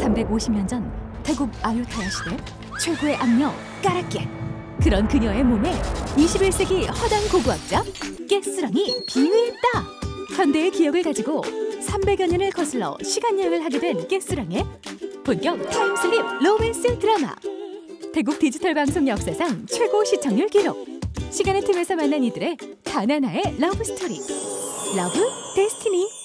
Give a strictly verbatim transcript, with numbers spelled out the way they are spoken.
삼백오십 년 전 태국 아유타야 시대 최고의 악녀 까라깨. 그런 그녀의 몸에 이십일 세기 허당 고고학자 깨스랑이 비유했다. 현대의 기억을 가지고 삼백여 년을 거슬러 시간여행을 하게 된 깨스랑의 본격 타임슬립 로맨스 드라마. 태국 디지털 방송 역사상 최고 시청률 기록. 시간의 틈에서 만난 이들의 단 하나의 러브 스토리. 러브 데스티니.